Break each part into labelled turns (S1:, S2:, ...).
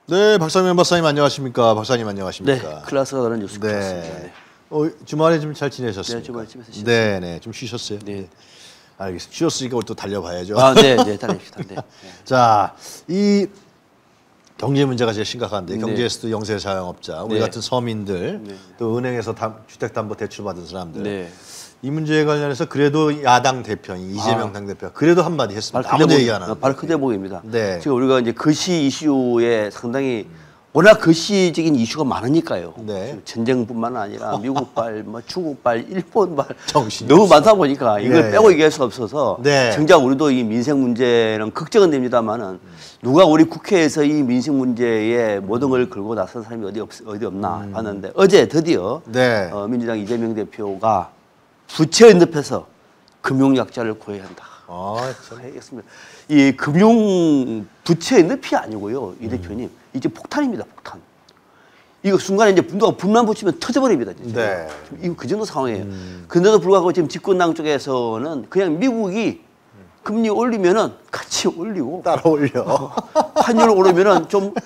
S1: 네, 박상면 박사님 안녕하십니까? 박사님 안녕하십니까?
S2: 네, 클래스가 다른 뉴스 클래스입니다.
S1: 네. 주말에 좀 잘 지내셨습니까?
S2: 네, 주말에 집에서 쉬었어요.
S1: 네, 네, 좀 쉬셨어요?
S2: 네.
S1: 알겠습니다. 쉬었으니까 오늘 또 달려봐야죠.
S2: 아, 네, 네, 달립시다. 네.
S1: 자, 이 경제 문제가 제일 심각한데
S2: 네.
S1: 경제에서도 영세 자영업자, 우리
S2: 네.
S1: 같은 서민들,
S2: 네.
S1: 또 은행에서 주택담보대출 받은 사람들.
S2: 네.
S1: 이 문제에 관련해서 그래도 야당 대표인 이재명 당대표가 그래도 한마디 했습니다. 아무도 얘기 안 하는데.
S2: 바로 그 대목입니다.
S1: 네.
S2: 지금 우리가 이제 거시 이슈에 상당히 워낙 거시적인 이슈가 많으니까요.
S1: 네.
S2: 전쟁뿐만 아니라 미국발, 뭐 중국발, 일본발
S1: 정신이
S2: 너무
S1: 없어.
S2: 많다 보니까 이걸
S1: 네,
S2: 빼고
S1: 네.
S2: 얘기할 수 없어서
S1: 네.
S2: 정작 우리도 이 민생 문제는 걱정은 됩니다만은 누가 우리 국회에서 이 민생 문제에 모든 걸 걸고 나선 사람이 어디 없나 봤는데 어제 드디어
S1: 네.
S2: 민주당 이재명 대표가 부채 늪에서 금융약자를 구해야 한다.
S1: 참.
S2: 알겠습니다. 이 금융 부채의 늪이 아니고요, 이 대표님 이제 폭탄입니다, 폭탄. 이거 순간에 이제 누가 불만 붙이면 터져버립니다. 진짜.
S1: 네.
S2: 이거 그 정도 상황이에요. 근데도 불구하고 지금 집권당 쪽에서는 그냥 미국이 금리 올리면은 같이 올리고
S1: 따라 올려.
S2: 환율 오르면은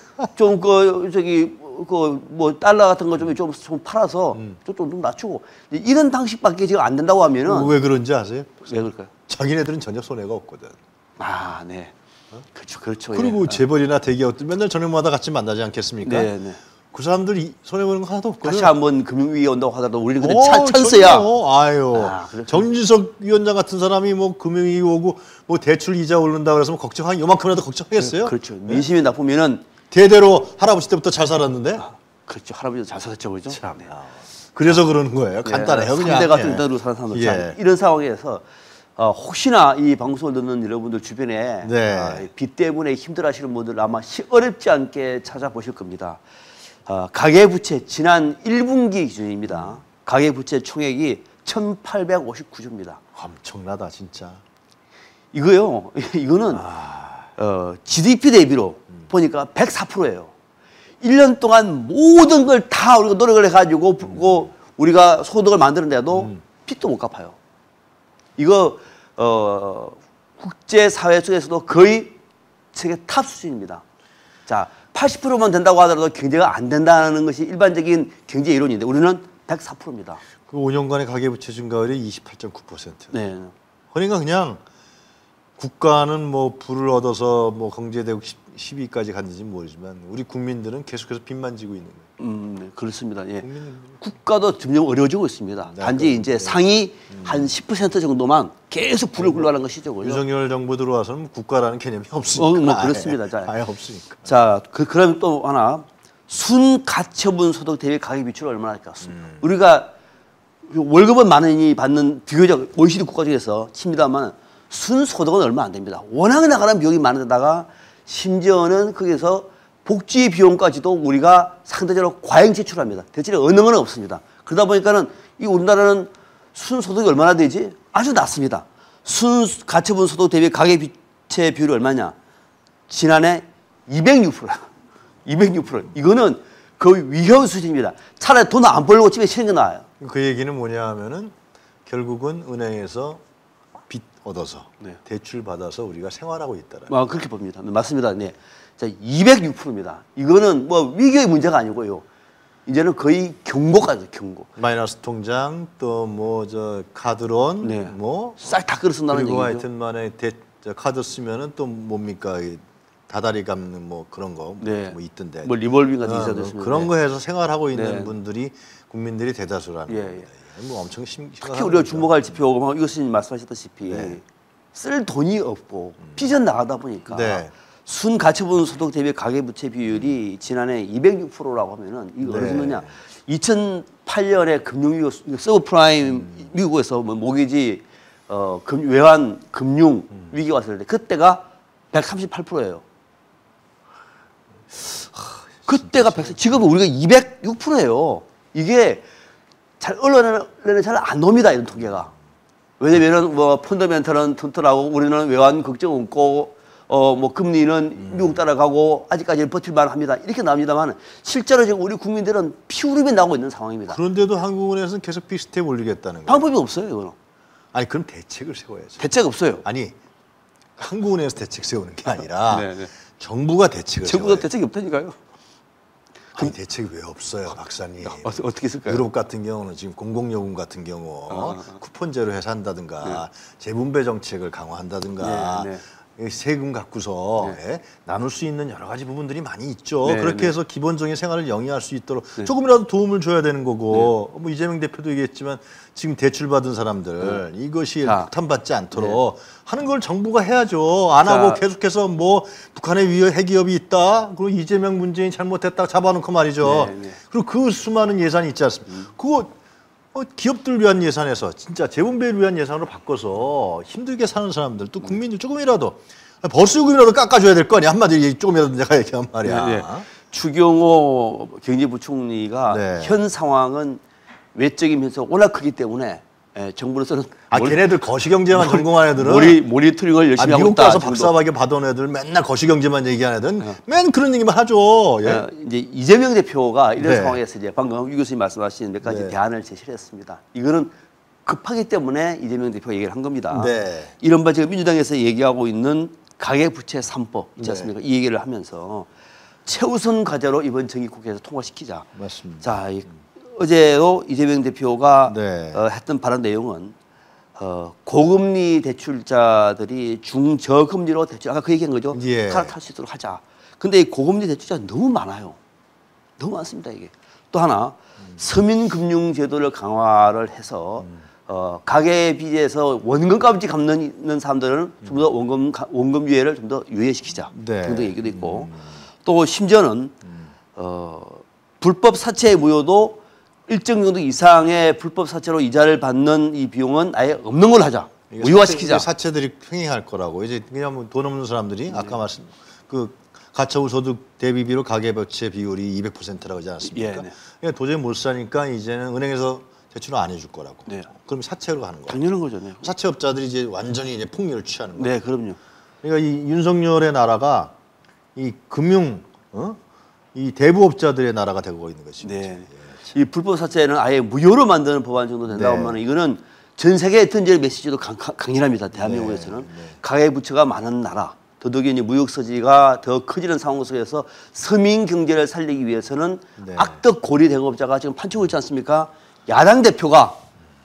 S2: 뭐 달러 같은 거 좀 팔아서 좀 낮추고 이런 방식밖에 지금 안 된다고 하면은
S1: 왜 그런지 아세요?
S2: 왜 그럴까요?
S1: 자기네들은 전혀 손해가 없거든.
S2: 아, 네. 그렇죠.
S1: 그리고
S2: 예.
S1: 재벌이나 대기업들 맨날 저녁마다 같이 만나지 않겠습니까?
S2: 네, 네.
S1: 그 사람들이 손해보는 거 하나도 없거든.
S2: 다시 한번 금융위기 온다고 하더라도 우리는 그때 찬스야.
S1: 아유.
S2: 그렇죠.
S1: 정진석 위원장 같은 사람이 뭐 금융위기 오고 뭐 대출 이자 오른다 그래서 뭐 걱정한 요만큼이라도 걱정하겠어요?
S2: 그렇죠. 민심이 나쁘면은
S1: 대대로 할아버지 때부터 잘 살았는데.
S2: 그렇죠. 할아버지도 잘 살았죠, 그죠?
S1: 참. 그래서 그러는 거예요. 간단해요, 그냥.
S2: 상대 같은 대로 사는 사람들.
S1: 예.
S2: 이런 상황에서 혹시나 이 방송을 듣는 여러분들 주변에
S1: 네.
S2: 빚 때문에 힘들어하시는 분들 아마 어렵지 않게 찾아보실 겁니다. 가계부채 지난 1분기 기준입니다. 가계부채 총액이 1,859조입니다.
S1: 엄청나다 진짜.
S2: 이거는 GDP 대비로 보니까 104%예요. 1년 동안 모든 걸 다 우리가 노력을 해가지고 우리가 소득을 만드는데도 빚도 못 갚아요. 이거 국제사회 속에서도 거의 세계 탑 수준입니다. 자, 80%만 된다고 하더라도 경제가 안 된다는 것이 일반적인 경제 이론인데 우리는 104%입니다.
S1: 그 5년간의 가계부채 증가율이 28.9%.
S2: 네.
S1: 그러니까 그냥 국가는 뭐 부를 얻어서 뭐 경제대국 10위까지 갔는지 모르지만 우리 국민들은 계속해서 빚만 지고 있는 거예요.
S2: 네, 그렇습니다. 예.
S1: 국민은
S2: 국가도 점점 어려워지고 있습니다.
S1: 네,
S2: 단지 이제 상위 한 10% 정도만 계속 불을 굴러가는 것이죠. 그죠?
S1: 윤석열 정부 들어와서는 국가라는 개념이 없으니까.
S2: 뭐 그렇습니다. 자,
S1: 아예 없으니까.
S2: 자, 그럼 또 하나 순가처분 소득 대비 가계 비율이 얼마나 할까? 우리가 월급은 많이 받는 비교적 OECD 국가 중에서 칩니다만 순소득은 얼마 안 됩니다. 워낙 나가는 비용이 많은데다가 심지어는 거기서 복지 비용까지도 우리가 상대적으로 과잉 지출합니다. 대체로 은행은 없습니다. 그러다 보니까는 이 우리나라는 순소득이 얼마나 되지? 아주 낮습니다. 순가처분 소득 대비 가계부채 비율이 얼마냐? 지난해 206%. 206%. 이거는 거의 위험 수준입니다. 차라리 돈 안 벌고 집에 쉬는 게 나아요.
S1: 그 얘기는 뭐냐 하면은 결국은 은행에서 빚 얻어서
S2: 네.
S1: 대출 받아서 우리가 생활하고 있다라.
S2: 그렇게 봅니다. 맞습니다. 네. 자, 206%입니다. 이거는 뭐 위기의 문제가 아니고요. 이제는 거의 경고까지 경고.
S1: 마이너스 통장 또 뭐 저 카드론
S2: 네.
S1: 뭐
S2: 싹 다 끌어쓴다는
S1: 그리고
S2: 얘기죠.
S1: 하여튼 만에 카드 쓰면은 또 뭡니까 이 다달이 감는 뭐 그런 거
S2: 네.
S1: 뭐 있던데.
S2: 뭐 리볼빙 같은 게 있었습니다.
S1: 그런 거 해서 생활하고 있는
S2: 네.
S1: 분들이 국민들이 대다수라는
S2: 예,
S1: 겁니다. 뭐 엄청 심각한
S2: 특히 우리가
S1: 거죠.
S2: 주목할 지표가 이것은 말씀하셨다시피
S1: 네.
S2: 쓸 돈이 없고 빚은 나가다 보니까
S1: 네.
S2: 순가처분 소득 대비 가계부채 비율이 지난해 206%라고 하면은 이거 어느
S1: 네.
S2: 정도냐? 2008년에 금융위기 서브프라임 미국에서 뭐 모기지 외환 금융 위기가 왔을 때 그때가 138%예요. 그때가 100, 지금은 우리가 206%예요. 이게 잘 언론에는 잘 안 놉니다, 이런 통계가. 왜냐면은 뭐 펀더멘털은 튼튼하고 우리는 외환 걱정 없고 뭐 금리는 미국 따라가고 아직까지는 버틸만 합니다. 이렇게 나옵니다만 실제로 지금 우리 국민들은 피울음이 나고 있는 상황입니다.
S1: 그런데도 한국은행에서는 계속 비슷해 올리겠다는 거예요.
S2: 방법이 없어요, 이거는.
S1: 아니 그럼 대책을 세워야죠.
S2: 대책 없어요.
S1: 아니 한국은행에서 대책 세우는 게 아니라
S2: 네, 네.
S1: 정부가 대책을
S2: 정부가
S1: 세워야
S2: 대책이 없다니까요.
S1: 아니, 대책이 왜 없어요, 박사님?
S2: 어떻게 쓸까요?
S1: 유럽 같은 경우는 지금 공공요금 같은 경우 쿠폰제로 해서 한다든가 재분배 정책을 강화한다든가
S2: 네,
S1: 세금 갖고서 예, 나눌 수 있는 여러 가지 부분들이 많이 있죠.
S2: 네,
S1: 그렇게
S2: 네.
S1: 해서 기본적인 생활을 영위할 수 있도록 조금이라도 도움을 줘야 되는 거고 뭐 이재명 대표도 얘기했지만 지금 대출받은 사람들 이것이
S2: 자,
S1: 폭탄받지 않도록 하는 걸 정부가 해야죠. 안 하고 계속해서 뭐 북한에 위해 핵기업이 있다. 그리고 이재명 문재인 잘못했다 잡아놓고 말이죠.
S2: 네.
S1: 그리고 그 수많은 예산이 있지 않습니까? 그거 기업들 위한 예산에서 진짜 재분배를 위한 예산으로 바꿔서 힘들게 사는 사람들 또 국민들 조금이라도 벌수요금이라도 깎아줘야 될 거 아니야. 한마디로 조금이라도 내가 얘기한 말이야.
S2: 네. 추경호 경제부총리가
S1: 네.
S2: 현 상황은 외적인 면에서 워낙 크기 때문에 정부로서는
S1: 걔네들 거시경제만 전공한 애들은
S2: 모니터링을 열심히 하고
S1: 미국
S2: 있다.
S1: 가서
S2: 정도.
S1: 박사학위 받은 애들 맨날 거시경제만 얘기하는 애들은 맨 그런 얘기만 하죠. 예.
S2: 이제 이재명 대표가 이런
S1: 네.
S2: 상황에서 이제 방금 유 교수님 말씀하신 몇 가지
S1: 네.
S2: 대안을 제시를 했습니다. 이거는 급하기 때문에 이재명 대표가 얘기를 한 겁니다.
S1: 네.
S2: 이른바 지금 민주당에서 얘기하고 있는 가계부채 3법 있지
S1: 네.
S2: 않습니까? 이 얘기를 하면서 최우선 과제로 이번 정기국회에서 통과시키자.
S1: 맞습니다.
S2: 자, 어제도 이재명 대표가
S1: 네.
S2: 했던 발언 내용은 고금리 대출자들이 중저금리로 대출 아까 그 얘기한 거죠.
S1: 예.
S2: 갈아탈 수 있도록 하자. 근데 이 고금리 대출자 너무 많아요. 너무 많습니다 이게. 또 하나 서민금융제도를 강화를 해서 가계 빚에서 원금까지 갚는 사람들은 좀 더 원금 유예를 좀 더 유예시키자
S1: 네.
S2: 등등 얘기도 있고 또 심지어는 불법 사채 무효도 일정 정도 이상의 불법 사채로 이자를 받는 이 비용은 아예 없는 걸로 하자. 무효화시키자.
S1: 사채들이 팽행할 거라고. 이제 그냥 뭐 돈 없는 사람들이 아까 말씀 그 가처분 소득 대비비로 가계부채 비율이 200%라고 하지 않았습니까?
S2: 예, 네.
S1: 그러니까 도저히 못 사니까 이제는 은행에서 대출을 안 해줄 거라고.
S2: 네.
S1: 그럼 사채로 가는 거야.
S2: 당연한 거죠. 네.
S1: 사채업자들이 이제 완전히 이제 폭리를 취하는 거야.
S2: 네, 그럼요.
S1: 그러니까 이 윤석열의 나라가 이 금융, 이 대부업자들의 나라가 되고 있는 것이.
S2: 네. 이 불법 사채는 아예 무효로 만드는 법안 정도 된다고
S1: 네.
S2: 하면 이거는 전 세계에 던질 메시지도 강렬합니다. 대한민국에서는 가계 부채가 많은 나라, 더더욱이 이제 무역 서지가 더 커지는 상황 속에서 서민 경제를 살리기 위해서는 악덕 고리 대업자가 지금 판치고 있지 않습니까? 야당 대표가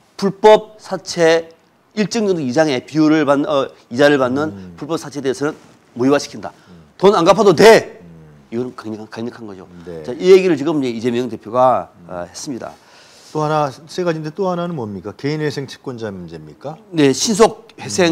S2: 불법 사채 일정 정도 이상의 비율을 이자를 받는 불법 사채에 대해서는 무효화시킨다. 돈 안 갚아도 돼. 이건 강력한 거죠.
S1: 네.
S2: 자, 이 얘기를 지금 이제 이재명 대표가 했습니다.
S1: 또 하나 세 가지인데 또 하나는 뭡니까? 개인회생 채권자 문제입니까?
S2: 네, 신속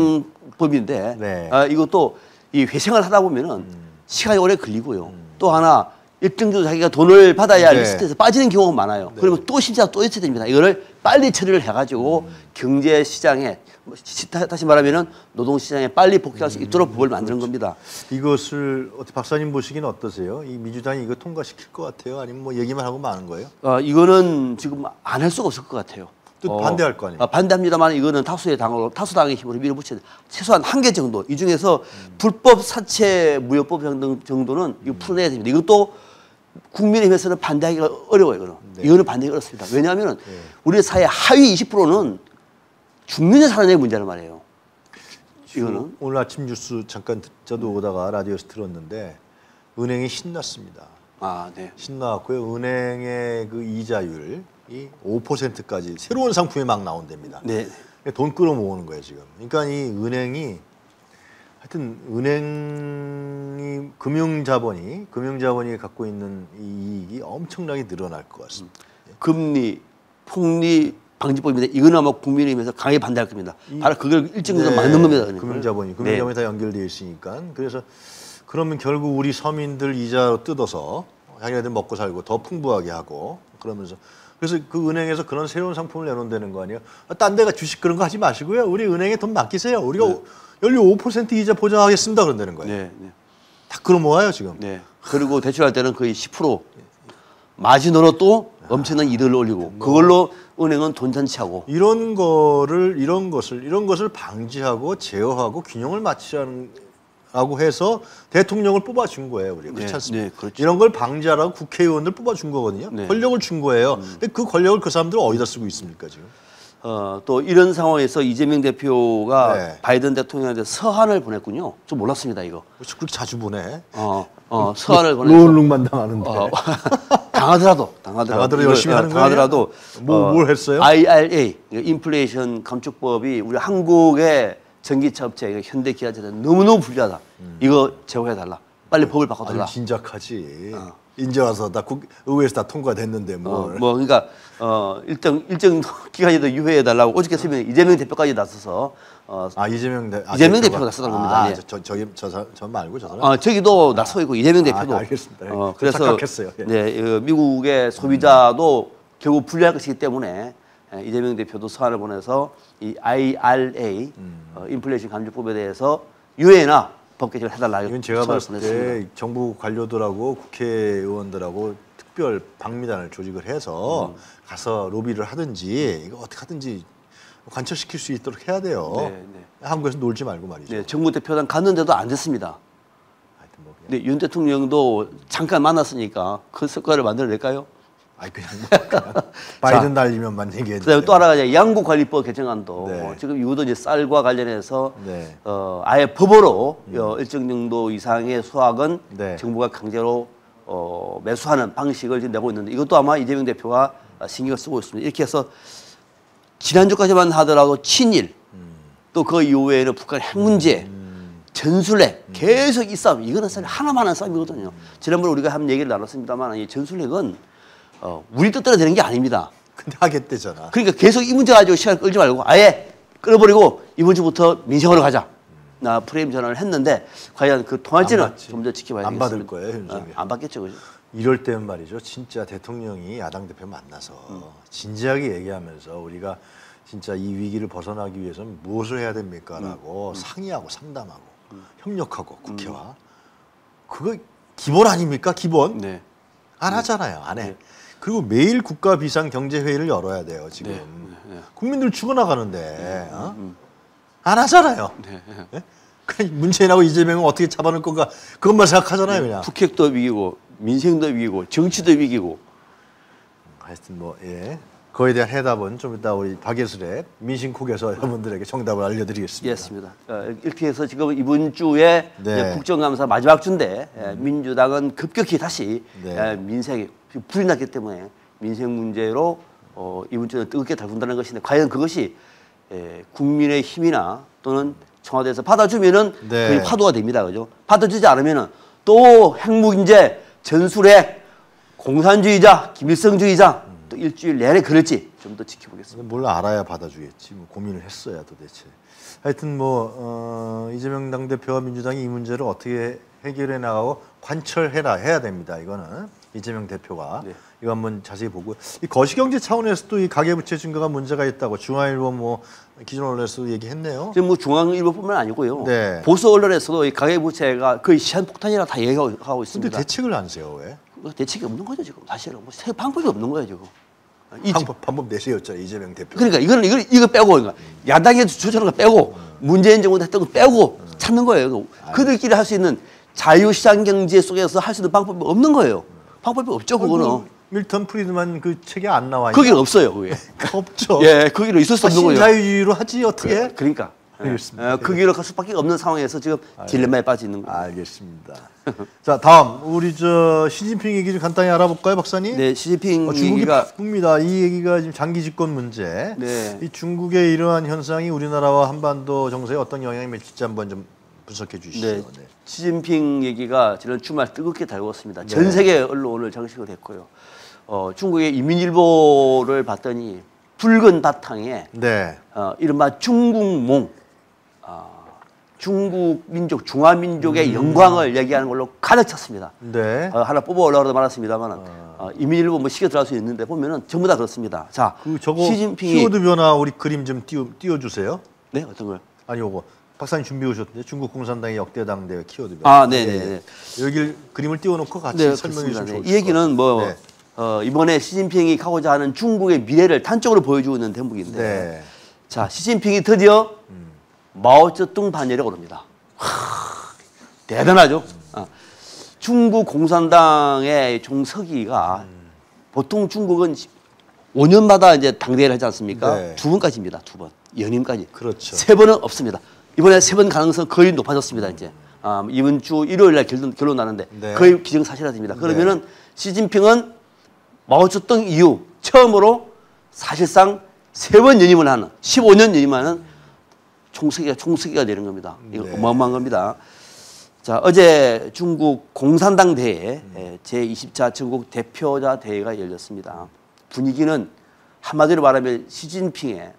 S2: 회생법인데
S1: 네.
S2: 이것도 이 회생을 하다 보면은 시간이 오래 걸리고요. 또 하나 일정 정도 자기가 돈을 받아야 할
S1: 네.
S2: 리스트에서 빠지는 경우가 많아요. 그러면 또 심사가 또 있어야 됩니다. 이거를 빨리 처리를 해가지고 경제 시장에 다시 말하면은 노동 시장에 빨리 복귀할 수 있도록 법을 만드는 겁니다.
S1: 이것을 어떻게 박사님 보시기는 어떠세요? 이 민주당이 이거 통과시킬 것 같아요? 아니면 뭐 얘기만 하고 마는 거예요?
S2: 이거는 지금 안 할 수가 없을 것 같아요.
S1: 또 반대할 거 아니에요?
S2: 반대합니다만 이거는 다수당의 힘으로 밀어붙여야 돼. 최소한 한 개 정도. 이 중에서 불법 사채 무효법 정도는 이거 풀어내야 됩니다. 이것도 국민의힘에서는 반대하기가 어려워요. 이거는. 이거는 반대하기 어렵습니다. 왜냐하면 우리 사회 하위 20%는 죽는 데 사는 애 문제란 말이에요. 이거는.
S1: 오늘 아침 뉴스 잠깐 저도 오다가 라디오에서 들었는데 은행이 신났습니다.
S2: 아, 네.
S1: 신나왔고요. 은행의 그 이자율이 5%까지 새로운 상품이 막 나온답니다.
S2: 네.
S1: 돈 끌어모으는 거예요 지금. 그러니까 이 은행이 하여튼 은행이 금융자본이 갖고 있는 이 이익이 엄청나게 늘어날 것 같습니다.
S2: 금리, 폭리 방지법인데 이거는 아마 국민의힘에서 강하게 반대할 겁니다. 바로 그걸 일정 정도 막는 겁니다.
S1: 금융자본이
S2: 네.
S1: 다 연결되어 있으니까. 그래서 그러면 결국 우리 서민들 이자로 뜯어서 자기네들 먹고 살고 더 풍부하게 하고 그러면서 그래서 그 은행에서 그런 새로운 상품을 내놓는다는 거 아니에요? 딴 데가 주식 그런 거 하지 마시고요. 우리 은행에 돈 맡기세요. 우리가 연료 5% 이자 보장하겠습니다. 그런다는 거예요.
S2: 네, 네.
S1: 다 끌어모아요 지금.
S2: 네. 그리고 대출할 때는 거의 10% 마진으로 또 엄청난 이득을 올리고 그걸로 은행은 돈 잔치하고
S1: 이런 것을 방지하고 제어하고 균형을 맞추라고 해서 대통령을 뽑아준 거예요, 우리가. 그렇지
S2: 네,
S1: 않습니까?
S2: 네, 그렇죠.
S1: 이런 걸 방지하라고 국회의원들 뽑아준 거거든요.
S2: 네.
S1: 권력을 준 거예요. 근데 그 권력을 그 사람들은 어디다 쓰고 있습니까, 지금?
S2: 또 이런 상황에서 이재명 대표가
S1: 네.
S2: 바이든 대통령한테 서한을 보냈군요. 좀 몰랐습니다 이거.
S1: 그렇게 자주 보내.
S2: 서한을 보내서
S1: 로울룩만 당하는데.
S2: 당하더라도
S1: 열심히 하는 거예요?
S2: 당하더라도
S1: 뭘 했어요?
S2: IRA 인플레이션 감축법이 우리 한국의 전기차 업체 현대기아차는 너무너무 불리하다. 이거 제거해달라. 빨리 법을 바꿔달라.
S1: 아주 진작하지. 이제 와서 다 의회에서 다 통과됐는데 뭘.
S2: 그러니까 일정 기간이도 유예해달라고 어저께 새벽에 이재명 대표까지 나서서
S1: 이재명
S2: 대표가 나섰던 겁니다. 예.
S1: 저 말고 저 사람.
S2: 저기도 나서 있고 이재명 대표도.
S1: 알겠습니다.
S2: 그래서
S1: 착각했어요. 예.
S2: 네, 미국의 소비자도 결국 불리할 것이기 때문에 이재명 대표도 서한을 보내서 이 IRA 인플레이션 감축법에 대해서 유예나 법 개정을 해달라.
S1: 이건 제가 봤을 때 정부 관료들하고 국회의원들하고 특별 방미단을 조직을 해서 가서 로비를 하든지 이거 어떻게 하든지 관철시킬 수 있도록 해야 돼요.
S2: 네.
S1: 한국에서 놀지 말고 말이죠.
S2: 네, 정부 대표단 갔는데도 안 됐습니다.
S1: 하여튼 뭐
S2: 네, 윤 대통령도 잠깐 만났으니까 그 성과를 만들어낼까요?
S1: 그냥 바이든 날리면만 얘기했는데.
S2: 그다음에 또 하나가 양국관리법 개정안도
S1: 네.
S2: 지금 이것도 이제 쌀과 관련해서
S1: 네.
S2: 아예 법으로 일정 정도 이상의 수확은
S1: 네.
S2: 정부가 강제로 매수하는 방식을 지금 내고 있는데 이것도 아마 이재명 대표가 신경을 쓰고 있습니다. 이렇게 해서 지난주까지만 하더라도 친일 또 그 이후에는 북한 핵 문제 전술핵 계속 이 싸움 이거는 사실 하나만 하는 싸움이거든요. 지난번에 우리가 한 얘기를 나눴습니다만 이 전술핵은 우리 뜻대로 되는 게 아닙니다.
S1: 근데 하겠대잖아.
S2: 그러니까 계속 이 문제 가지고 시간 끌지 말고 아예 끌어버리고 이번 주부터 민생으로 가자. 프레임 전환을 했는데 과연 그 통할지는 좀 더 지켜봐야 되겠습니다.
S1: 안 받을 거예요, 윤석열이.
S2: 안 받겠죠, 그죠?
S1: 이럴 때는 말이죠. 진짜 대통령이 야당 대표 만나서 진지하게 얘기하면서 우리가 진짜 이 위기를 벗어나기 위해서는 무엇을 해야 됩니까라고 상의하고 상담하고 협력하고 국회와 그거 기본 아닙니까? 기본.
S2: 네.
S1: 안 하잖아요. 안 해. 그리고 매일 국가 비상 경제 회의를 열어야 돼요. 지금 국민들 죽어나가는데 안 하잖아요. 네? 그냥 문재인하고 이재명은 어떻게 잡아낼 건가 그것만 생각하잖아요. 그냥.
S2: 북핵도 위기고 민생도 위기고 정치도 위기고.
S1: 하여튼 뭐 예. 그거에 대한 해답은 좀 이따 우리 박예슬의 민심콕에서 여러분들에게 정답을 알려드리겠습니다.
S2: 였습니다. 이렇게 해서 지금 이번 주에
S1: 네.
S2: 국정감사 마지막 주인데 민주당은 급격히 다시
S1: 네.
S2: 민생에 불이 났기 때문에 민생 문제로 이번 주에 뜨겁게 다룬다는 것인데 과연 그것이 국민의 힘이나 또는 청와대에서 받아주면은
S1: 네.
S2: 그게 화두가 됩니다, 그죠? 받아주지 않으면은 또 핵무기인제 전술핵 공산주의자 김일성주의자 또 일주일 내내 그럴지 좀 더 지켜보겠습니다.
S1: 뭘 알아야 받아주겠지. 뭐 고민을 했어야 도대체. 하여튼 뭐 이재명 당대표와 민주당이 이 문제를 어떻게 해결해 나가고 해야 됩니다. 이거는 이재명 대표가
S2: 네.
S1: 이거 한번 자세히 보고 이 거시경제 차원에서도 이 가계부채 증가가 문제가 있다고 중앙일보 뭐 기존 언론에서도 얘기했네요.
S2: 지금 뭐 중앙일보뿐만 아니고요.
S1: 네.
S2: 보수 언론에서도 이 가계부채가 거의 시한폭탄이라 다 얘기하고
S1: 근데
S2: 있습니다.
S1: 대책을 안 세요 왜?
S2: 대책이 없는 거죠 지금 사실은 뭐 방법이 없는 거예요 지금.
S1: 방법 내세웠잖아요 이재명 대표.
S2: 그러니까 이거 빼고 그러니까 야당에서 추천한 거 빼고 문재인 정부가 했던 거 빼고 찾는 거예요. 그들끼리 할 수 있는 자유시장 경제 속에서 할 수 있는 방법이 없는 거예요. 방법이 없죠 그거는.
S1: 밀턴 프리드만 그 책에 안 나와.
S2: 거기는 없어요 그게.
S1: 없죠.
S2: 예, 거기는 있을 수 없는 거예요.
S1: 신자유주의로 하지 어떻게?
S2: 그러니까.
S1: 알겠습니다.
S2: 그 길로 갈 수밖에 없는 상황에서 지금 딜레마에 빠져 있는 거예요.
S1: 알겠습니다. 자 다음 우리 시진핑 얘기 좀 간단히 알아볼까요, 박사님?
S2: 네, 시진핑
S1: 중국이
S2: 얘기가
S1: 바쁩니다. 이 얘기가 지금 장기 집권 문제.
S2: 네.
S1: 이 중국의 이러한 현상이 우리나라와 한반도 정세에 어떤 영향을 미칠지 한번 좀 분석해 주시죠.
S2: 네.
S1: 네.
S2: 시진핑 얘기가 지난 주말 뜨겁게 달궜습니다. 전 세계 언론을 장식을 했고요. 중국의 인민일보를 봤더니 붉은 바탕에
S1: 네.
S2: 이른바 중국몽, 중국 민족, 중화민족의 영광을 얘기하는 걸로 가득 찼습니다.
S1: 네.
S2: 하나 뽑아 올라오다 말았습니다만 인민일보 뭐 시계 들어갈 수 있는데 보면은 전부 다 그렇습니다. 자,
S1: 저거
S2: 시진핑이
S1: 키워드 변화 우리 그림 좀 띄워주세요.
S2: 네 어떤 거요?
S1: 아니 요거 박사님 준비해 오셨는데 중국 공산당의 역대 당대회 키워드 변화.
S2: 네네.
S1: 여기 그림을 띄워놓고 같이
S2: 네,
S1: 설명해 주시면 좋을 것
S2: 이 얘기는
S1: 같아요.
S2: 뭐
S1: 네.
S2: 이번에 시진핑이 가고자 하는 중국의 미래를 단적으로 보여주고 있는 대목인데
S1: 네.
S2: 자 시진핑이 드디어 마오쩌둥 반열에 오릅니다. 대단하죠. 중국 공산당의 종서기가 보통 중국은 5년마다 이제 당대회를 하지 않습니까?
S1: 네.
S2: 2번까지입니다. 2번. 연임까지.
S1: 그렇죠.
S2: 3번은 없습니다. 이번에 3번 가능성 거의 높아졌습니다. 이제 이번 주 일요일 날 결론 나는데
S1: 네.
S2: 거의 기정사실화됩니다. 그러면은 시진핑은 마오쩌둥 이후 처음으로 사실상 3번 연임을 하는 15년 연임하는 총서기가 되는 겁니다. 이거
S1: 네.
S2: 어마어마한 겁니다. 자, 어제 중국 공산당 대회 제20차 전국 대표자 대회가 열렸습니다. 분위기는 한마디로 말하면 시진핑을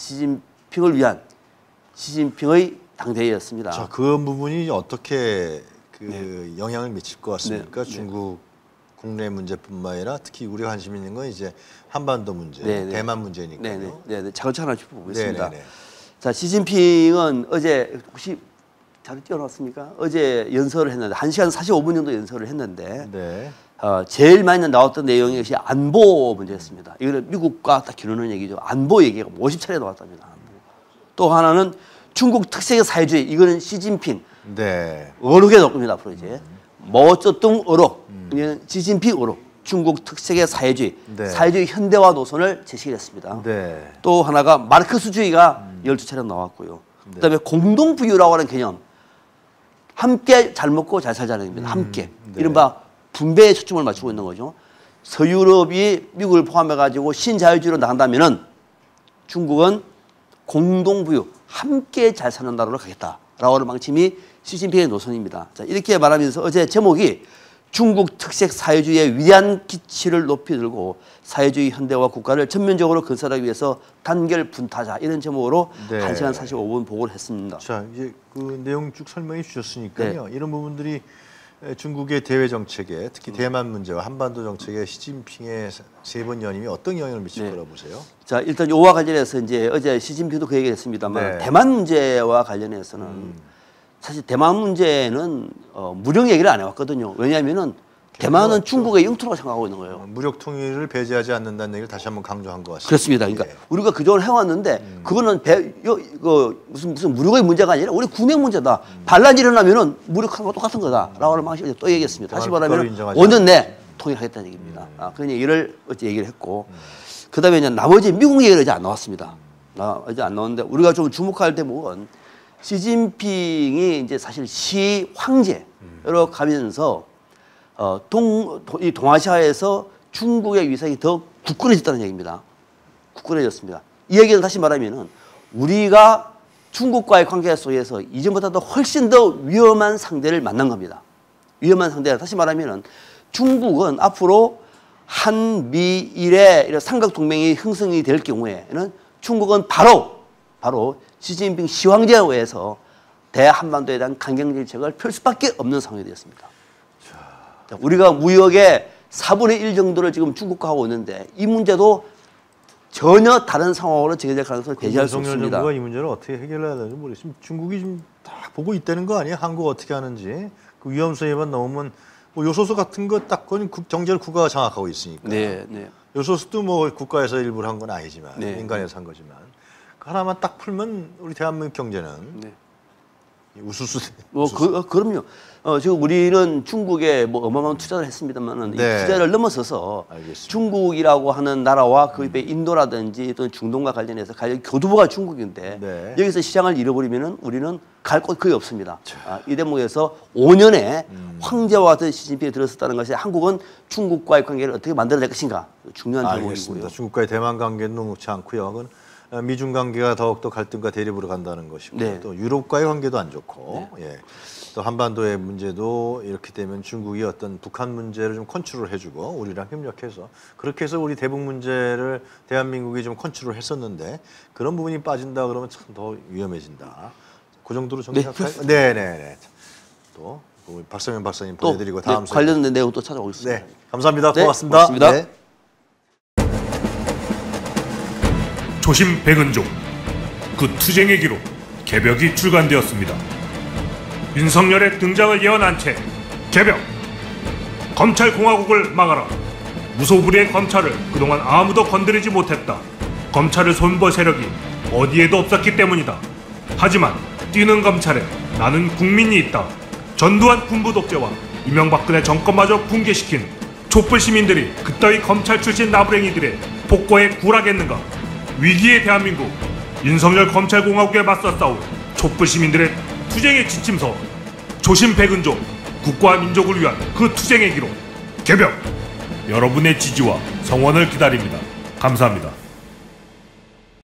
S2: 위한 시진핑의 당대회였습니다.
S1: 자, 그 부분이 어떻게 영향을 미칠 것 같습니까?
S2: 네.
S1: 중국 국내 문제뿐만 아니라 특히 우리가 관심 있는 건 이제 한반도 문제, 대만 문제니까요.
S2: 네. 차근차근 하나 짚어보겠습니다.
S1: 네네네.
S2: 자, 시진핑은 어제 혹시 잘 띄워놨습니까? 어제 연설을 했는데 1시간 45분 정도 연설을 했는데
S1: 네.
S2: 제일 많이 나왔던 내용이 역시 안보 문제였습니다. 이거는 미국과 딱 겨루는 얘기죠. 안보 얘기가 50차례 나왔답니다. 또 하나는 중국 특색의 사회주의. 이거는 시진핑
S1: 네.
S2: 어록에 넣을 겁니다. 앞으로 이제 마오쩌둥 어록, 시진핑 어록. 중국 특색의 사회주의,
S1: 네.
S2: 사회주의 현대화 노선을 제시했습니다.
S1: 네.
S2: 또 하나가 마르크스주의가 12차례 나왔고요. 그다음에 공동부유라고 하는 개념. 함께 잘 먹고 잘 살자는 겁니다. 함께.
S1: 네.
S2: 이른바 분배에 초점을 맞추고 있는 거죠. 서유럽이 미국을 포함해가지고 신자유주의로 나간다면은 중국은 공동부유, 함께 잘 사는 나라로 가겠다라고 하는 방침이 시진핑의 노선입니다. 자, 이렇게 말하면서 어제 제목이 중국 특색 사회주의의 위대한 기치를 높이 들고 사회주의 현대화 국가를 전면적으로 건설하기 위해서 단결 분타자 이런 제목으로
S1: 네.
S2: 1시간 45분 보고를 했습니다.
S1: 자, 이제 그 내용 쭉 설명해 주셨으니까요. 이런 부분들이 중국의 대외 정책에 특히 대만 문제와 한반도 정책에 시진핑의 3번 연임이 어떤 영향을 미칠 거라고 보세요?
S2: 자, 일단 요와 관련해서 이제 어제 시진핑도 그 얘기를 했습니다만 대만 문제와 관련해서는 사실 대만 문제는 무력 얘기를 안 해왔거든요. 왜냐하면은 대만은 중국의 영토라고 생각하고 있는 거예요.
S1: 무력 통일을 배제하지 않는다는 얘기를 다시 한번 강조한 것 같습니다.
S2: 그렇습니다. 그러니까 우리가 그동안 해왔는데 그거는 무슨 무력의 문제가 아니라 우리 국내 문제다. 반란이 일어나면은 무력하는 거 똑같은 거다라고 하는 방식으로 또 얘기했습니다. 다시 말하면 5년 내 통일하겠다는 얘기입니다. 그런 얘기를 어제 얘기를 했고 그다음에 이제 나머지 미국 얘기는 어제 안 나왔습니다. 어제 안 나왔는데 우리가 좀 주목할 대목은 시진핑이 이제 사실 시 황제로 가면서 이 동아시아에서 중국의 위상이 더 굳건해졌다는 얘기입니다. 굳건해졌습니다. 이 얘기는 다시 말하면은 우리가 중국과의 관계 속에서 이전보다도 훨씬 더 위험한 상대를 만난 겁니다. 위험한 상대가 다시 말하면은 중국은 앞으로 한미일의 이런 삼각 동맹이 형성이 될 경우에는 중국은 바로 시진핑 시황제에 의해서 대한반도에 대한 강경 정책을 펼 수밖에 없는 상황이 되었습니다. 자, 우리가 무역의 4분의 1 정도를 지금 중국과 하고 있는데 이 문제도 전혀 다른 상황으로 제기될 가능성을 배제할 수 없습니다.
S1: 정부가 이 문제를 어떻게 해결해야 되는지 모르겠습니다. 중국이 지금 딱 보고 있다는 거 아니에요? 한국 어떻게 하는지. 그 위험성에만 넘으면 뭐 요소수 같은 거 딱 그건 정제를 국가가 장악하고 있으니까.
S2: 네.
S1: 요소수도 뭐 국가에서 일부러 한 건 아니지만 민간에서 한 거지만 그 하나만 딱 풀면 우리 대한민국 경제는 우수수.
S2: 그럼요. 지금 우리는 중국에 뭐 어마어마한 투자를 했습니다만은 이 투자를 넘어서서 중국이라고 하는 나라와 그 옆에 인도라든지 또 중동과 관련해서 교두보가 중국인데 여기서 시장을 잃어버리면은 우리는 갈 곳 거의 없습니다. 이 대목에서 5년에 황제와 같은 시진핑이 들어섰다는 것이 한국은 중국과의 관계를 어떻게 만들어낼 것인가 중요한 대목이고요.
S1: 중국과의 대만 관계는 녹록지 않고요. 그건 미중 관계가 더욱더 갈등과 대립으로 간다는 것이고 또 유럽과의 관계도 안 좋고 또 한반도의 문제도 이렇게 되면 중국이 어떤 북한 문제를 좀 컨트롤 해주고 우리랑 협력해서 그렇게 해서 우리 대북 문제를 대한민국이 좀 컨트롤 했었는데 그런 부분이 빠진다 그러면 참 더 위험해진다. 그 정도로 정리할까요? 네네네. 또 박성현 박사님 보내드리고 다음
S2: 관련된 내용 또 찾아오겠습니다.
S1: 네, 감사합니다. 고맙습니다.
S2: 고맙습니다.
S3: 초심 백은종 그 투쟁의 기록 개벽이 출간되었습니다. 윤석열의 등장을 예언한 채 개벽 검찰공화국을 막아라. 무소불위의 검찰을 그동안 아무도 건드리지 못했다. 검찰을 손볼 세력이 어디에도 없었기 때문이다. 하지만 뛰는 검찰에 나는 국민이 있다. 전두환 군부 독재와 이명박근혜 정권마저 붕괴시킨 촛불 시민들이 그따위 검찰 출신 나부랭이들의 폭거에 굴하겠는가? 위기의 대한민국, 윤석열 검찰공화국에 맞서 싸울 촛불 시민들의 투쟁의 지침서, 조심백은조, 국가와 민족을 위한 그 투쟁의 기록 개벽. 여러분의 지지와 성원을 기다립니다. 감사합니다.